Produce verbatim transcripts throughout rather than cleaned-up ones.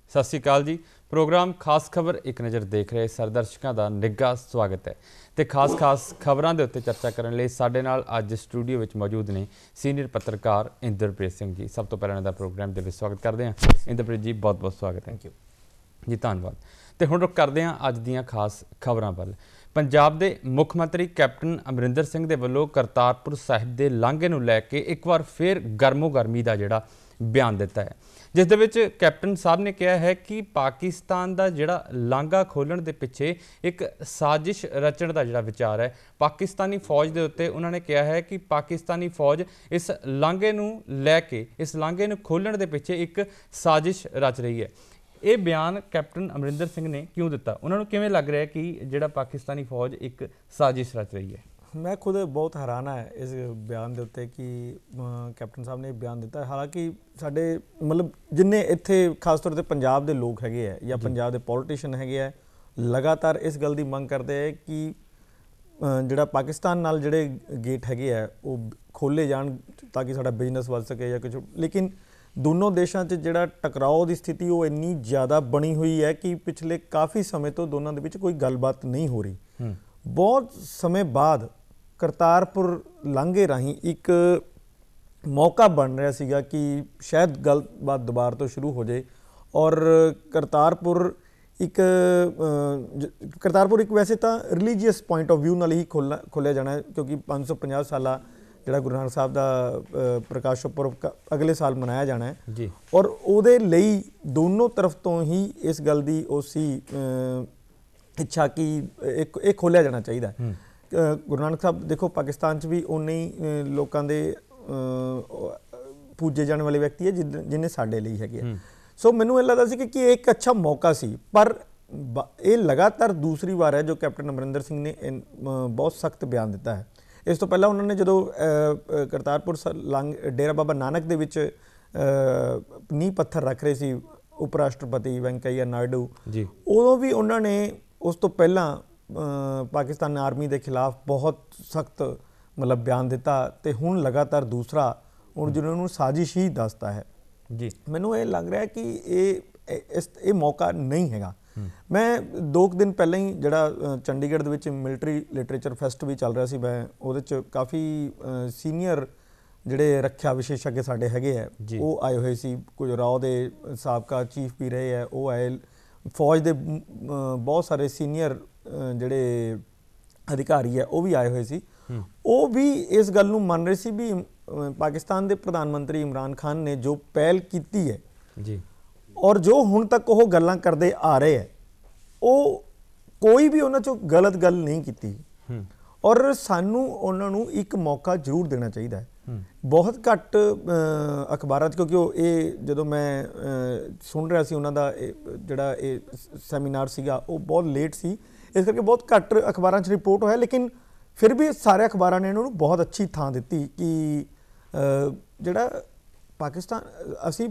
सत श्री अकाल जी। प्रोग्राम खास खबर एक नज़र देख रहे सारे दर्शकों का निੱਘਾ स्वागत है। तो खास खास खबरों के उत्ते चर्चा करने लिए साडे नाल अज स्टूडियो में मौजूद ने सीनियर पत्रकार इंद्रप्रीत सिंह जी। सब तो पहले इन्हां दा प्रोग्राम के स्वागत करते हैं। इंद्रप्रीत जी बहुत बहुत स्वागत है। थैंक यू जी, धन्यवाद। तो हुण रुख करते हैं अज दीयां खास खबरों वल। पंजाब के मुख मंत्री कैप्टन अमरिंदर सिंह दे वल्लों करतारपुर साहिब के लांघे नूं लैके एक बार फिर गर्मो गर्मी का जिहड़ा बयान दिता है, जिस दे विच कैप्टन साहब ने कहा है कि पाकिस्तान का जिहड़ा लांघा खोलण दे पिछे एक साजिश रचण का जिहड़ा विचार है। पाकिस्तानी फौज के उत्ते उन्होंने कहा है कि पाकिस्तानी फौज इस लांघे नूं लैके इस लांघे नूं खोलण दे पिछे एक साजिश रच रही है। ये बयान कैप्टन अमरिंदर सिंह ने क्यों दिता? उन्होंने किवें लग रहा है कि जिहड़ा पाकिस्तानी फौज एक साजिश रच रही है? मैं खुद बहुत हैरान है इस बयान के उत्ते कि कैप्टन साहब ने बयान दिता। हालांकि साडे मतलब जिन्ने इत्थे खास तौर पर पंजाब के लोग हैगे है या पंजाब के पॉलिटिशियन हैगे है, लगातार इस गल की मंग करते हैं कि जिहड़ा पाकिस्तान नाल जिहड़े गेट हैगे है वो खोले जाण ताकि साडा बिजनेस वध सके या कुछ। लेकिन दोनों देशों से जिहड़ा टकराओ की स्थिति वो इन्नी ज़्यादा बनी हुई है कि पिछले काफ़ी समय तो दोनों के बीच कोई गलबात नहीं हो रही। बहुत समय बाद करतारपुर लांघे राही एक मौका बन रहा सीगा कि शायद गलबात दोबारा तो शुरू हो जाए। और करतारपुर एक करतारपुर एक वैसे तो रिलीजीअस पॉइंट ऑफ व्यू नाल ही खोलना खोलिया जाना है, क्योंकि पाँच सौ पचास साला जिहड़ा गुरु नानक साहब का प्रकाश पुरब अगले साल मनाया जाना है जी। और उहदे लई दोनों तरफ तो ही इस गल दी उसी इच्छा कि एक एक खोलिया जाना चाहिए। गुरु नानक साहब देखो पाकिस्तान च भी उन्ने ही लोगों के पूजे जाने वाले व्यक्ति है जिन्हें साडे लई हैगे। सो मैनूं ये लगता सी कि एक अच्छा मौका सी, पर ये लगातार दूसरी बार है जो कैप्टन अमरिंदर सिंह ने बहुत सख्त बयान दिता है। इस तो पहला उन्होंने जो करतारपुर लांघ डेरा बाबा नानक दे विच नींह पत्थर रख रहे सी उप राष्ट्रपति वेंकैया नायडू जी, उदों भी उन्होंने उस तो पहला पाकिस्तान आर्मी के खिलाफ बहुत सख्त मतलब बयान दिता। तो हुण लगातार दूसरा हुण जिन्होंने साजिश ही दसता है जी। मैनूं ये लग रहा है कि ये इस ये मौका नहीं हैगा। मैं दो दिन पहले ही जिहड़ा चंडीगढ़ दे विच मिलिटरी लिटरेचर फैस्ट भी चल रहा सी, मैं उहदे च काफ़ी सीनियर जिहड़े रक्षा विशेषज्ञ साडे हैगे है वो आए हुए सी। कुछ राव दे साबका चीफ भी रहे है, वो आए फौज के बहुत सारे सीनियर जिहड़े अधिकारी है वो भी आए हुए सी। वो भी इस गल नूं मन रहे सी भी पाकिस्तान के प्रधानमंत्री इमरान खान ने जो पहल की है जी और जो हुण तक वो गल्लां करते आ रहे हैं वो कोई भी उन्हां चों गलत गल नहीं की। और सानू उन्हां नूं एक मौका जरूर देना चाहिए है। बहुत घट अखबारां, क्योंकि वो ये जो मैं सुन रहा सी उन्हां दा जिहड़ा सैमीनार सीगा वो बहुत लेट सी, इस करके बहुत घट अखबारां च रिपोर्ट होया। लेकिन फिर भी सारे अखबारां ने इन्होंने बहुत अच्छी थां दी कि जिहड़ा पाकिस्तान असी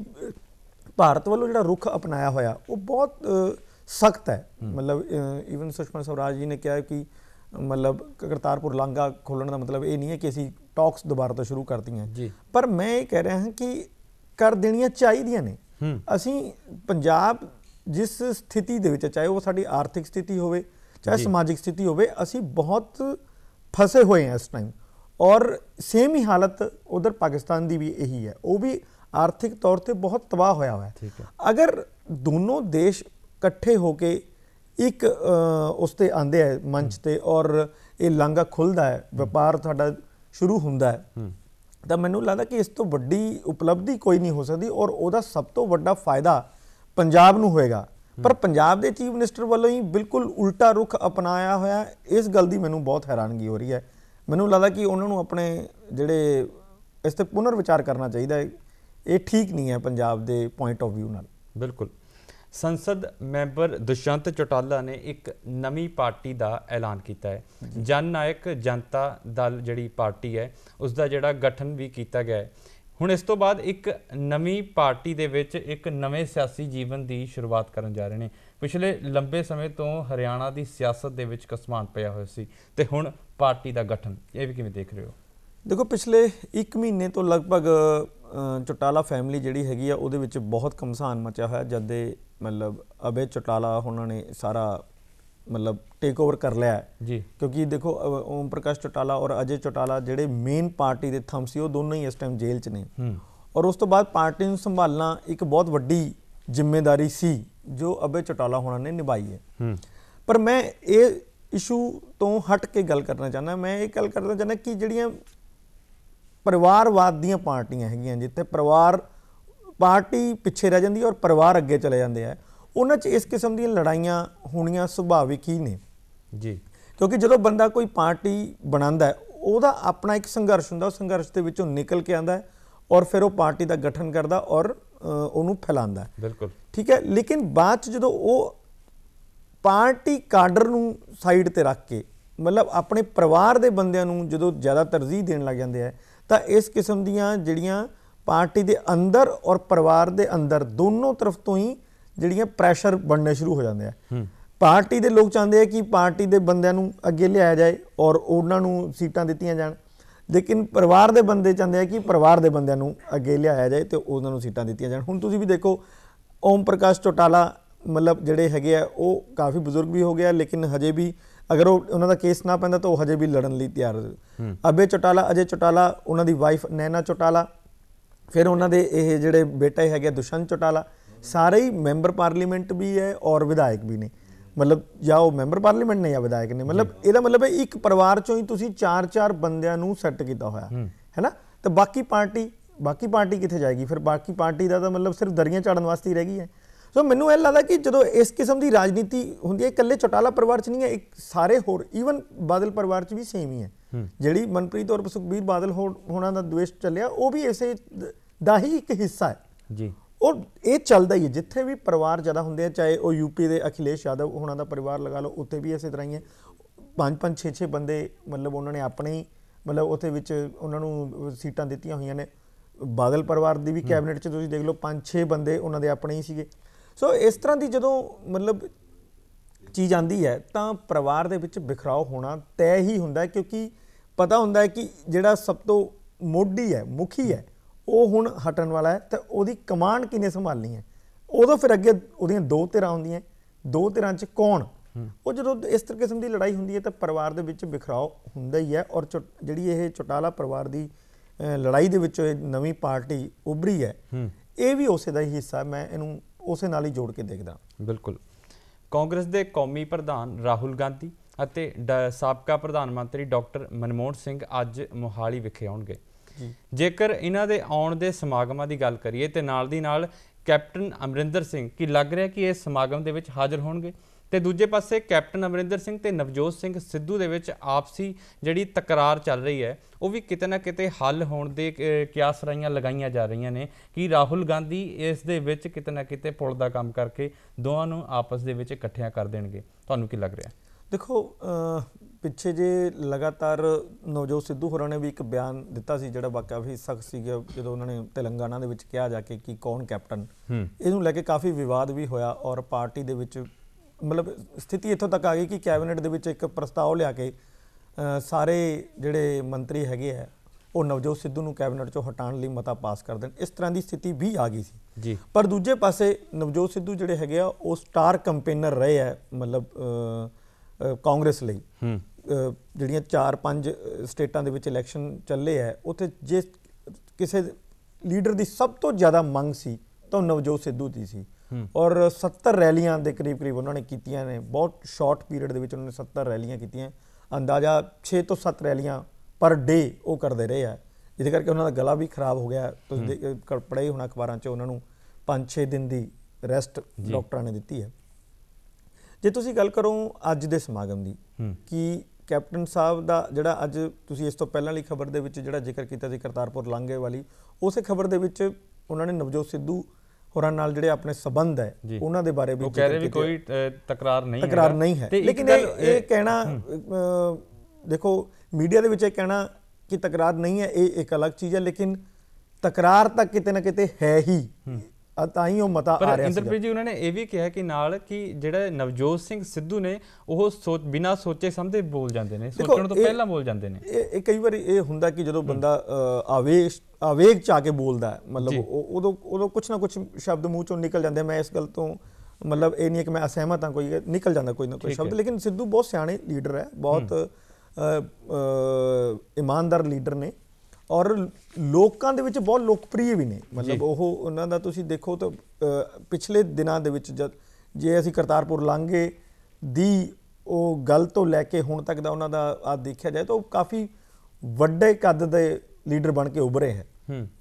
भारत वालों जिहड़ा रुख अपनाया होया वो बहुत सख्त है। मतलब ईवन सुषमा स्वराज जी ने कहा कि मतलब करतारपुर लांघा खोलने का मतलब ये नहीं है कि असी टॉक्स दोबारा तो शुरू करती हैं, पर मैं ये कह रहा हाँ कि कर देनियां चाहिए ने। असी पंजाब जिस स्थिति दे विच, चाहे वो साडी आर्थिक स्थिति होवे चाहे समाजिक स्थिति होवे, असी बहुत फसे हुए हैं इस टाइम। और सेम ही हालत उधर पाकिस्तान की भी यही है, वो भी आर्थिक तौर पर बहुत तबाह होया हुआ है। अगर दोनों देश इकट्ठे होके एक उस ते आंदे है मंच ते और ये लांघा खुलदा है, व्यापार साडा शुरू हुंदा है, तो मैनूं लगदा कि इस तो वड्डी उपलब्धि कोई नहीं हो सकती। और उहदा सब तो वड्डा फायदा पंजाब नूं होएगा। पर पंजाब के चीफ मिनिस्टर वालों ही बिल्कुल उल्टा रुख अपनाया होया, इस गल की मैनूं बहुत हैरानगी हो रही है। मैनूं लगदा कि उन्होंने अपने जिहड़े इस ते पुनर्विचार करना चाहिए। ये ठीक नहीं है पंजाब के पॉइंट ऑफ व्यू नाल। बिल्कुल। संसद मैंबर दुष्यंत चौटाला ने एक नवी पार्टी का ऐलान किया है। जन नायक जनता दल जिहड़ी पार्टी है उसका जिहड़ा गठन भी किया गया है। हुण इस तो बाद एक नवी पार्टी दे विच एक नवे सियासी जीवन की शुरुआत करन जा रहे हैं। पिछले लंबे समय तो हरियाणा की सियासत दे विच कसमान पिया होया सी ते हुण पार्टी का गठन, ये भी किवें देख रहे हो? देखो पिछले एक महीने तो लगभग चौटाला फैमिली जिहड़ी हैगी आ उहदे विच बहुत घमसान मचा होया जद ਮਤਲਬ ਅਭੈ ਚੌਟਾਲਾ ਉਹਨਾਂ ਨੇ ਸਾਰਾ ਮਤਲਬ ਟੇਕ ਓਵਰ ਕਰ ਲਿਆ ਜੀ, ਕਿਉਂਕਿ ਦੇਖੋ ਓਮ ਪ੍ਰਕਾਸ਼ ਚੌਟਾਲਾ ਔਰ ਅਜੇ ਚੌਟਾਲਾ ਜਿਹੜੇ ਮੇਨ ਪਾਰਟੀ ਦੇ ਥੰਮ ਸੀ ਉਹ ਦੋਨੋਂ ਹੀ ਇਸ ਟਾਈਮ ਜੇਲ੍ਹ 'ਚ ਨੇ ਔਰ ਉਸ ਤੋਂ ਬਾਅਦ ਪਾਰਟੀ ਨੂੰ ਸੰਭਾਲਣਾ ਇੱਕ ਬਹੁਤ ਵੱਡੀ ਜ਼ਿੰਮੇਵਾਰੀ ਸੀ ਜੋ ਅਭੈ ਚੌਟਾਲਾ ਹੋਣਾ ਨੇ ਨਿਭਾਈ ਹੈ। ਪਰ ਮੈਂ ਇਹ ਇਸ਼ੂ ਤੋਂ ਹਟ ਕੇ ਗੱਲ ਕਰਨਾ ਚਾਹੁੰਦਾ, ਮੈਂ ਇਹ ਗੱਲ ਕਰਨਾ ਚਾਹੁੰਦਾ ਕਿ ਜਿਹੜੀਆਂ ਪਰਿਵਾਰਵਾਦ ਦੀਆਂ ਪਾਰਟੀਆਂ ਹੈਗੀਆਂ ਜਿੱਥੇ ਪਰਿਵਾਰ ਪਾਰਟੀ ਪਿੱਛੇ ਰਹਿ ਜਾਂਦੀ ਹੈ ਔਰ ਪਰਿਵਾਰ ਅੱਗੇ ਚਲੇ ਜਾਂਦੇ ਆ, ਉਹਨਾਂ 'ਚ ਇਸ ਕਿਸਮ ਦੀਆਂ ਲੜਾਈਆਂ ਹੋਣੀਆਂ ਸੁਭਾਵਿਕ ਹੀ ਨੇ ਜੀ, ਕਿਉਂਕਿ ਜਦੋਂ ਬੰਦਾ ਕੋਈ ਪਾਰਟੀ ਬਣਾਉਂਦਾ ਉਹਦਾ ਆਪਣਾ ਇੱਕ ਸੰਘਰਸ਼ ਹੁੰਦਾ, ਉਹ ਸੰਘਰਸ਼ ਦੇ ਵਿੱਚੋਂ ਨਿਕਲ ਕੇ ਆਉਂਦਾ ਔਰ ਫਿਰ ਉਹ ਪਾਰਟੀ ਦਾ ਗਠਨ ਕਰਦਾ ਔਰ ਉਹਨੂੰ ਫੈਲਾਉਂਦਾ। ਬਿਲਕੁਲ ਠੀਕ ਹੈ, ਲੇਕਿਨ ਬਾਅਦ 'ਚ ਜਦੋਂ ਉਹ ਪਾਰਟੀ ਕਾਡਰ ਨੂੰ ਸਾਈਡ ਤੇ ਰੱਖ ਕੇ ਮਤਲਬ ਆਪਣੇ ਪਰਿਵਾਰ ਦੇ ਬੰਦਿਆਂ ਨੂੰ ਜਦੋਂ ਜ਼ਿਆਦਾ ਤਰਜੀਹ ਦੇਣ ਲੱਗ ਜਾਂਦੇ ਆ ਤਾਂ ਇਸ ਕਿਸਮ ਦੀਆਂ ਜਿਹੜੀਆਂ ਪਾਰਟੀ ਦੇ ਅੰਦਰ ਔਰ ਪਰਿਵਾਰ ਦੇ ਅੰਦਰ ਦੋਨੋਂ ਤਰਫ ਤੋਂ ਹੀ ਜਿਹੜੀਆਂ ਪ੍ਰੈਸ਼ਰ ਬਣਨੇ ਸ਼ੁਰੂ ਹੋ ਜਾਂਦੇ ਆ। ਪਾਰਟੀ ਦੇ ਲੋਕ ਚਾਹੁੰਦੇ ਆ ਕਿ ਪਾਰਟੀ ਦੇ ਬੰਦਿਆਂ ਨੂੰ ਅੱਗੇ ਲਿਆਇਆ ਜਾਏ ਔਰ ਉਹਨਾਂ ਨੂੰ ਸੀਟਾਂ ਦਿੱਤੀਆਂ ਜਾਣ, ਲੇਕਿਨ ਪਰਿਵਾਰ ਦੇ ਬੰਦੇ ਚਾਹੁੰਦੇ ਆ ਕਿ ਪਰਿਵਾਰ ਦੇ ਬੰਦਿਆਂ ਨੂੰ ਅੱਗੇ ਲਿਆਇਆ ਜਾਏ ਤੇ ਉਹਨਾਂ ਨੂੰ ਸੀਟਾਂ ਦਿੱਤੀਆਂ ਜਾਣ। ਹੁਣ ਤੁਸੀਂ ਵੀ ਦੇਖੋ ਓਮ ਪ੍ਰਕਾਸ਼ ਚੌਟਾਲਾ ਮਤਲਬ ਜਿਹੜੇ ਹੈਗੇ ਆ ਉਹ ਕਾਫੀ ਬਜ਼ੁਰਗ ਵੀ ਹੋ ਗਿਆ, ਲੇਕਿਨ ਹਜੇ ਵੀ ਅਗਰ ਉਹ ਉਹਨਾਂ ਦਾ ਕੇਸ ਨਾ ਪੈਂਦਾ ਤਾਂ ਉਹ ਹਜੇ ਵੀ ਲੜਨ ਲਈ ਤਿਆਰ। ਅਭੈ ਚੌਟਾਲਾ ਅਜੇ ਚੌਟਾਲਾ ਉਹਨਾਂ ਦੀ ਵਾਈਫ ਨੈਨਾ ਚੌਟਾਲਾ, ਫਿਰ ਉਹਨਾਂ ਦੇ ਇਹ ਜਿਹੜੇ ਬੇਟੇ ਹੈਗੇ ਦੁਸ਼ਯੰਤ ਚੌਟਾਲਾ, ਸਾਰੇ ਹੀ ਮੈਂਬਰ ਪਾਰਲੀਮੈਂਟ ਵੀ ਹੈ ਔਰ ਵਿਧਾਇਕ ਵੀ ਨੇ, ਮਤਲਬ ਜਾਂ ਉਹ ਮੈਂਬਰ ਪਾਰਲੀਮੈਂਟ ਨੇ ਜਾਂ ਵਿਧਾਇਕ ਨੇ। ਮਤਲਬ ਇਹਦਾ ਮਤਲਬ ਹੈ ਇੱਕ ਪਰਿਵਾਰ ਚੋਂ ਹੀ ਤੁਸੀਂ ਚਾਰ ਚਾਰ ਬੰਦਿਆਂ ਨੂੰ ਸੈੱਟ ਕੀਤਾ ਹੋਇਆ ਹੈ ਨਾ, ਤੇ ਬਾਕੀ ਪਾਰਟੀ ਬਾਕੀ ਪਾਰਟੀ ਕਿੱਥੇ ਜਾਏਗੀ ਫਿਰ? ਬਾਕੀ ਪਾਰਟੀ ਦਾ ਤਾਂ ਮਤਲਬ ਸਿਰਫ ਦਰੀਆਂ ਝਾੜਨ ਵਾਸਤੇ ਹੀ ਰਹਿ ਗਈ ਹੈ। ਸੋ ਮੈਨੂੰ ਇਹ ਲੱਗਦਾ ਕਿ ਜਦੋਂ ਇਸ ਕਿਸਮ ਦੀ ਰਾਜਨੀਤੀ ਹੁੰਦੀ ਹੈ, ਇਕੱਲੇ ਚੌਟਾਲਾ ਪਰਿਵਾਰ 'ਚ ਨਹੀਂ ਹੈ, ਇੱਕ ਸਾਰੇ ਹੋਰ ਈਵਨ ਬਾਦਲ ਪਰਿਵਾਰ 'ਚ ਵੀ ਸੇਮ ਹੀ ਹੈ। ਜਿਹੜੀ ਮਨਪ੍ਰੀਤ ਔਰ ਸੁਖਬੀਰ ਬਾਦਲ ਹੋਣਾ ਦਾ ਦਵੇਸ਼ ਚੱਲਿਆ ਉਹ ਵੀ ਇਸੇ ਦਾ ਹੀ ਇੱਕ ਹਿੱਸਾ ਹੈ ਜੀ। ਉਹ ਇਹ ਚੱਲਦਾ ਹੀ ਹੈ ਜਿੱਥੇ ਵੀ ਪਰਿਵਾਰ ਜ਼ਿਆਦਾ ਹੁੰਦੇ ਆ, ਚਾਹੇ ਉਹ ਯੂਪੀ ਦੇ ਅਖਿਲੇਸ਼ ਯਾਦਵ ਹੋਣਾ ਦਾ ਪਰਿਵਾਰ ਲਗਾ ਲਓ, ਉੱਥੇ ਵੀ ਇਸੇ ਤਰ੍ਹਾਂ ਹੀ ਹੈ। ਪੰਜ ਪੰਜ ਛੇ ਛੇ ਬੰਦੇ ਮਤਲਬ ਉਹਨਾਂ ਨੇ ਆਪਣੇ ਹੀ ਮਤਲਬ ਉੱਥੇ ਵਿੱਚ ਉਹਨਾਂ ਨੂੰ ਸੀਟਾਂ ਦਿੱਤੀਆਂ ਹੋਈਆਂ ਨੇ। ਬਾਦਲ ਪਰਿਵਾਰ ਦੀ ਵੀ ਕੈਬਨਿਟ 'ਚ ਤੁਸੀਂ ਦੇਖ ਲਓ ਪੰਜ ਛੇ ਬੰਦੇ ਉਹਨਾਂ ਦੇ ਆਪਣੇ ਹੀ ਸੀਗੇ। ਸੋ ਇਸ ਤਰ੍ਹਾਂ ਦੀ ਜਦੋਂ ਮਤਲਬ ਚੀਜ਼ ਆਉਂਦੀ ਹੈ ਤਾਂ ਪਰਿਵਾਰ ਦੇ ਵਿੱਚ ਬਿਖਰਾਓ ਹੋਣਾ ਤੈਅ ਹੀ ਹੁੰਦਾ, ਕਿਉਂਕਿ ਪਤਾ ਹੁੰਦਾ ਹੈ ਕਿ ਜਿਹੜਾ ਸਭ ਤੋਂ ਮੋਢੀ ਹੈ, ਮੁਖੀ ਹੈ, ਉਹ ਹੁਣ ਹਟਣ ਵਾਲਾ ਹੈ ਤਾਂ ਉਹਦੀ ਕਮਾਂਡ ਕਿਹਨੇ ਸੰਭਾਲਣੀ ਹੈ। ਉਦੋਂ ਫਿਰ ਅੱਗੇ ਉਹਦੀਆਂ ਦੋ ਧਿਰਾਂ ਹੁੰਦੀਆਂ, ਦੋ ਧਿਰਾਂ 'ਚ ਕੌਣ, ਉਹ ਜਦੋਂ ਇਸ ਤਰ੍ਹਾਂ ਕਿਸਮ ਦੀ ਲੜਾਈ ਹੁੰਦੀ ਹੈ ਤਾਂ ਪਰਿਵਾਰ ਦੇ ਵਿੱਚ ਬਿਖਰਾਓ ਹੁੰਦਾ ਹੀ ਹੈ। ਔਰ ਜਿਹੜੀ ਇਹ ਚੌਟਾਲਾ ਪਰਿਵਾਰ ਦੀ ਲੜਾਈ ਦੇ ਵਿੱਚੋਂ ਇਹ ਨਵੀਂ ਪਾਰਟੀ ਉੱਭਰੀ ਹੈ, ਇਹ ਵੀ ਉਸੇ ਦਾ ਹੀ ਹਿੱਸਾ। ਮੈਂ ਇਹਨੂੰ ਉਸੇ ਨਾਲ ਹੀ ਜੋੜ ਕੇ ਦੇਖਦਾ। ਬਿਲਕੁਲ। ਕਾਂਗਰਸ ਦੇ ਕੌਮੀ ਪ੍ਰਧਾਨ ਰਾਹੁਲ ਗਾਂਧੀ ਅਤੇ ਸਾਬਕਾ ਪ੍ਰਧਾਨ ਮੰਤਰੀ ਡਾਕਟਰ ਮਨਮੋਹਨ ਸਿੰਘ ਅੱਜ ਮੋਹਾਲੀ ਵਿਖੇ ਆਉਣਗੇ। ਜੇਕਰ ਇਹਨਾਂ ਦੇ ਆਉਣ ਦੇ ਸਮਾਗਮਾਂ ਦੀ ਗੱਲ ਕਰੀਏ ਤੇ ਨਾਲ ਦੀ ਨਾਲ ਕੈਪਟਨ ਅਮਰਿੰਦਰ ਸਿੰਘ ਕੀ ਲੱਗ ਰਿਹਾ ਕਿ ਇਹ ਸਮਾਗਮ ਦੇ ਵਿੱਚ ਹਾਜ਼ਰ ਹੋਣਗੇ, ਤੇ ਦੂਜੇ ਪਾਸੇ ਕੈਪਟਨ ਅਮਰਿੰਦਰ ਸਿੰਘ ਤੇ ਨਵਜੋਤ ਸਿੰਘ ਸਿੱਧੂ ਦੇ ਵਿੱਚ ਆਪਸੀ ਜਿਹੜੀ ਤਕਰਾਰ ਚੱਲ ਰਹੀ ਹੈ ਉਹ ਵੀ ਕਿਤੇ ਨਾ ਕਿਤੇ ਹੱਲ ਹੋਣ ਦੇ ਕਿਆਸ ਰਾਈਆਂ ਲਗਾਈਆਂ ਜਾ ਰਹੀਆਂ ਨੇ ਕਿ ਰਾਹੁਲ ਗਾਂਧੀ ਇਸ ਦੇ ਵਿੱਚ ਕਿਤੇ ਨਾ ਕਿਤੇ ਪੁਲ ਦਾ ਕੰਮ ਕਰਕੇ ਦੋਵਾਂ ਨੂੰ ਆਪਸ ਦੇ ਵਿੱਚ ਇਕੱਠਿਆਂ ਕਰ ਦੇਣਗੇ। ਤੁਹਾਨੂੰ ਕੀ ਲੱਗ ਰਿਹਾ? ਦੇਖੋ ਪਿੱਛੇ ਜੇ ਲਗਾਤਾਰ ਨਵਜੋਤ ਸਿੱਧੂ ਹੋਰਾਂ ਨੇ ਵੀ ਇੱਕ ਬਿਆਨ ਦਿੱਤਾ ਸੀ ਜਿਹੜਾ ਕਾਫੀ ਸਖਤ ਸੀਗਾ, ਜਦੋਂ ਉਹਨਾਂ ਨੇ ਤੇਲੰਗਾਨਾ ਦੇ ਵਿੱਚ ਕਿਹਾ ਜਾ ਕੇ ਕਿ ਕੌਣ ਕੈਪਟਨ, ਇਹਨੂੰ ਲੈ ਕੇ ਕਾਫੀ ਵਿਵਾਦ ਵੀ ਹੋਇਆ ਔਰ ਪਾਰਟੀ ਦੇ ਵਿੱਚ ਮਤਲਬ ਸਥਿਤੀ ਇੱਥੋਂ ਤੱਕ ਆ ਗਈ ਕਿ ਕੈਬਨਿਟ ਦੇ ਵਿੱਚ ਇੱਕ ਪ੍ਰਸਤਾਵ ਲਿਆ ਕੇ ਸਾਰੇ ਜਿਹੜੇ ਮੰਤਰੀ ਹੈਗੇ ਆ ਉਹ ਨਵਜੋਤ ਸਿੱਧੂ ਨੂੰ ਕੈਬਨਿਟ 'ਚੋਂ ਹਟਾਉਣ ਲਈ ਮਤਾ ਪਾਸ ਕਰ ਦੇਣ, ਇਸ ਤਰ੍ਹਾਂ ਦੀ ਸਥਿਤੀ ਵੀ ਆ ਗਈ ਸੀ ਜੀ। ਪਰ ਦੂਜੇ ਪਾਸੇ ਨਵਜੋਤ ਸਿੱਧੂ ਜਿਹੜੇ ਹੈਗੇ ਆ ਉਹ ਸਟਾਰ ਕੰਪੇਨਰ ਰਹੇ ਆ ਮਤਲਬ ਕਾਂਗਰਸ ਲਈ। ਜਿਹੜੀਆਂ ਚਾਰ ਪੰਜ ਸਟੇਟਾਂ ਦੇ ਵਿੱਚ ਇਲੈਕਸ਼ਨ ਚੱਲੇ ਹੈ ਉੱਥੇ ਜੇ ਕਿਸੇ ਲੀਡਰ ਦੀ ਸਭ ਤੋਂ ਜ਼ਿਆਦਾ ਮੰਗ ਸੀ ਤਾਂ ਨਵਜੋਤ ਸਿੱਧੂ ਦੀ ਸੀ ਔਰ ਸੱਤਰ ਰੈਲੀਆਂ ਦੇ ਕਰੀਬ ਕਰੀਬ ਉਹਨਾਂ ਨੇ ਕੀਤੀਆਂ ਨੇ। ਬਹੁਤ ਸ਼ਾਰਟ ਪੀਰੀਅਡ ਦੇ ਵਿੱਚ ਉਹਨਾਂ ਨੇ ਸੱਤਰ ਰੈਲੀਆਂ ਕੀਤੀਆਂ, ਅੰਦਾਜ਼ਾ ਛੇ ਤੋਂ ਸੱਤ ਰੈਲੀਆਂ ਪਰ ਡੇ ਉਹ ਕਰਦੇ ਰਹੇ ਆ, ਜਿਹਦੇ ਕਰਕੇ ਉਹਨਾਂ ਦਾ ਗਲਾ ਵੀ ਖਰਾਬ ਹੋ ਗਿਆ। ਤੁਸੀਂ ਪੜ੍ਹਿਆ ਹੀ ਹੋਣਾ ਅਖਬਾਰਾਂ 'ਚ, ਉਹਨਾਂ ਨੂੰ ਪੰਜ ਛੇ ਦਿਨ ਦੀ ਰੈਸਟ ਡਾਕਟਰਾਂ ਨੇ ਦਿੱਤੀ ਹੈ। ਜੇ ਤੁਸੀਂ ਗੱਲ ਕਰੋ ਅੱਜ ਦੇ ਸਮਾਗਮ ਦੀ ਕਿ ਕੈਪਟਨ ਸਾਹਿਬ ਦਾ ਜਿਹੜਾ ਅੱਜ ਤੁਸੀਂ ਇਸ ਤੋਂ ਪਹਿਲਾਂ ਵਾਲੀ ਖਬਰ ਦੇ ਵਿੱਚ ਜਿਹੜਾ ਜ਼ਿਕਰ ਕੀਤਾ ਸੀ ਕਰਤਾਰਪੁਰ ਲਾਂਘੇ ਵਾਲੀ, ਉਸੇ ਖਬਰ ਦੇ ਵਿੱਚ ਉਹਨਾਂ ਨੇ ਨਵਜੋਤ ਸਿੱਧੂ ਹੋਰਾਂ ਨਾਲ ਜਿਹੜੇ ਆਪਣੇ ਸੰਬੰਧ ਹੈ ਉਹਨਾਂ ਦੇ ਬਾਰੇ ਵੀ ਉਹ ਕਹਿ ਰਹੇ ਵੀ ਕੋਈ ਤਕਰਾਰ ਨਹੀਂ ਤਕਰਾਰ ਨਹੀਂ ਹੈ। ਲੇਕਿਨ ਇਹ ਕਹਿਣਾ ਦੇਖੋ ਮੀਡੀਆ ਦੇ ਵਿੱਚ ਇਹ ਕਹਿਣਾ ਕਿ ਤਕਰਾਰ ਨਹੀਂ ਹੈ ਇਹ ਇੱਕ ਅਲੱਗ ਚੀਜ਼ ਹੈ, ਲੇਕਿਨ ਤਕਰਾਰ ਤਾਂ ਕਿਤੇ ਨਾ ਕਿਤੇ ਹੈ ਹੀ, ਤਾਂ ਹੀ ਉਹ ਮਤਾ ਆ ਰਿਹਾ। ਇੰਦਰਪ੍ਰੀਤ ਜੀ ਉਹਨਾਂ ਨੇ ਇਹ ਵੀ ਕਿਹਾ ਕਿ ਨਾਲ ਕਿ ਜਿਹੜਾ ਨਵਜੋਤ ਸਿੰਘ ਸਿੱਧੂ ਨੇ ਉਹ ਸੋਚ ਬਿਨਾਂ ਸੋਚੇ ਸਮਝੇ ਬੋਲ ਜਾਂਦੇ ਨੇ, ਸੋਚਣ ਤੋਂ ਪਹਿਲਾਂ ਬੋਲ ਜਾਂਦੇ ਨੇ। ਇਹ ਕਈ ਵਾਰੀ ਇਹ ਹੁੰਦਾ ਕਿ ਜਦੋਂ ਬੰਦਾ ਆਵੇਗ ਆਵੇਗ 'ਚ ਆ ਕੇ ਬੋਲਦਾ ਮਤਲਬ ਉਦੋਂ ਉਦੋਂ ਕੁਛ ਨਾ ਕੁਛ ਸ਼ਬਦ ਮੂੰਹ ਚੋਂ ਨਿਕਲ ਜਾਂਦੇ। ਮੈਂ ਇਸ ਗੱਲ ਤੋਂ ਮਤਲਬ ਇਹ ਨਹੀਂ ਕਿ ਮੈਂ ਅਸਹਿਮਤ ਹਾਂ, ਕੋਈ ਨਿਕਲ ਜਾਂਦਾ ਕੋਈ ਨਾ ਕੋਈ ਸ਼ਬਦ, ਲੇਕਿਨ ਸਿੱਧੂ ਬਹੁਤ ਸਿਆਣੇ ਲੀਡਰ ਹੈ, ਬਹੁਤ ਇਮਾਨਦਾਰ ਲੀਡਰ ਨੇ ਔਰ ਲੋਕਾਂ ਦੇ ਵਿੱਚ ਬਹੁਤ ਲੋਕਪ੍ਰਿਯ ਵੀ ਨੇ। ਮਤਲਬ ਉਹ ਉਹਨਾਂ ਦਾ ਤੁਸੀਂ ਦੇਖੋ ਤਾਂ ਪਿਛਲੇ ਦਿਨਾਂ ਦੇ ਵਿੱਚ ਜਦ ਜੇ ਅਸੀਂ ਕਰਤਾਰਪੁਰ ਲਾਂਘੇ ਦੀ ਉਹ ਗੱਲ ਤੋਂ ਲੈ ਕੇ ਹੁਣ ਤੱਕ ਦਾ ਉਹਨਾਂ ਦਾ ਆ ਦੇਖਿਆ ਜਾਏ ਤਾਂ ਉਹ ਕਾਫੀ ਵੱਡੇ ਕੱਦ ਦੇ ਲੀਡਰ ਬਣ ਕੇ ਉੱਭਰੇ ਹੈ।